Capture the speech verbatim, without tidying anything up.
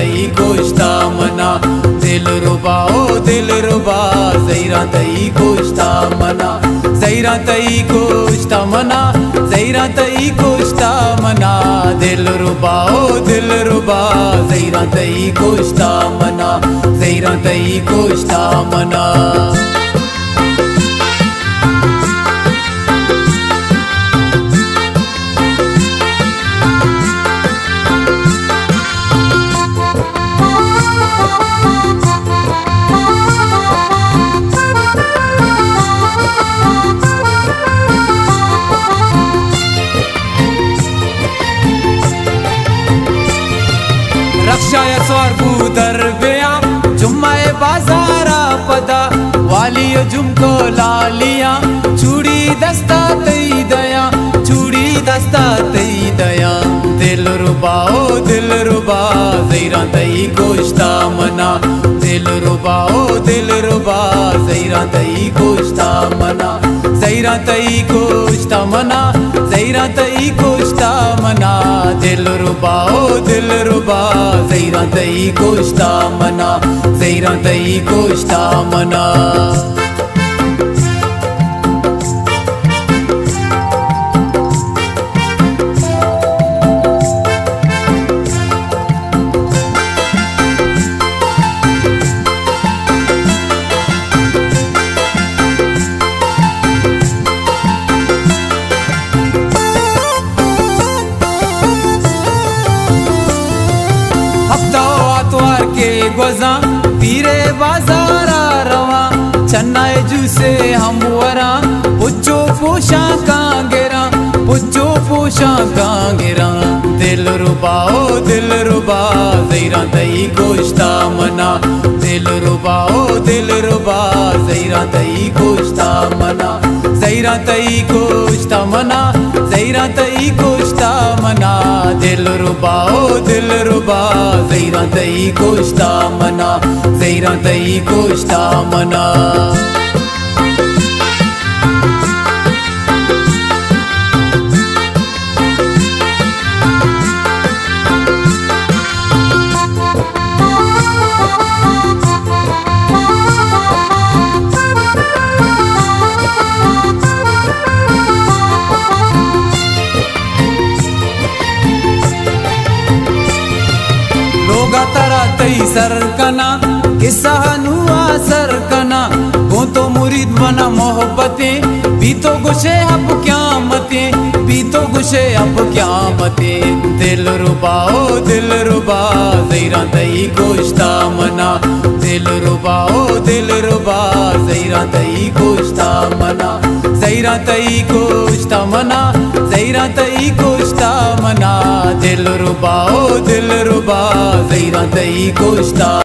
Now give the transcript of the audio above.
तई कोश्ता मना दिल रुबा ओ दिल रुबा ज़हीरा तई कोश्ता मना ज़हीरा तई कोश्ता मना ज़हीरा तई कोश्ता मना दिल रुबा ओ दिल रुबा ज़हीरा तई कोश्ता मना ज़हीरा तई कोश्ता मना। रक्षाया स्वार बूदर बेया जुम्माए बाजारा पदा वाली झुमको लालिया चूड़ी दस्ता तई दया चूड़ी दस्ता तई दया दिल रुबा ओ दिल रुबा ज़हीरा तई कोश्ता मना दिल रुबा ओ दिल रुबा ज़हीरा तई कोश्ता मना ज़हीरा तई कोश्ता मना ज़हीरा तई कोश्ता मना दिल रुबा ओ दिल रुबा ज़हीरा तई कोश्ता मना ज़हीरा तई कोश्ता मना। आतवार के गोजा पीरे बाजारा रवा चन्नाए जूसे हम वरा पुच्चो पोशा कांगेरा पुच्चो पोशा कांगेरा दिल रुबा ओ दिल रुबा ज़हीरा तई कोश्ता मना दिल रुबा ओ दिल रुबा ज़हीरा तई कोश्ता मना ज़हीरा तई कोश्ता मना ज़हीरा तई कोश्ता मना दिल रुबा ओ दिल रुबा ज़हीरा तई कोश्ता मना ज़हीरा तई कोश्ता मना। तरा तई सरकना किस्सा नुआ सरकना वो तो मुरीद बना मोहब्बतें भी तो गुशे अब क्या मते भी तो गुशे अब क्या मते दिल रुबा ओ दिल रुबा ज़हीरा तई कोश्ता मना दिल रुबा ओ दिल रुबा ज़हीरा तई कोश्ता मना ज़हीरा तई कोश्ता मना ज़हीरा तई कोश्ता मना दिल रुबा ओ दिल रुबा ज़हीरा तई कोश्ता।